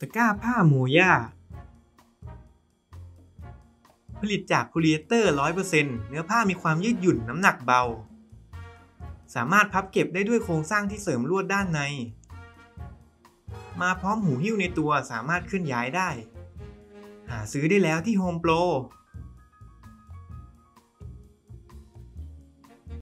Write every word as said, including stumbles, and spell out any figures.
ตะกร้าผ้าโมย่าผลิตจากโพลีเอสเตอร์ ร้อยเปอร์เซ็นต์ เนื้อผ้ามีความยืดหยุ่นน้ำหนักเบาสามารถพับเก็บได้ด้วยโครงสร้างที่เสริมลวดด้านในมาพร้อมหูหิ้วในตัวสามารถเคลื่อนย้ายได้หาซื้อได้แล้วที่โฮมโปร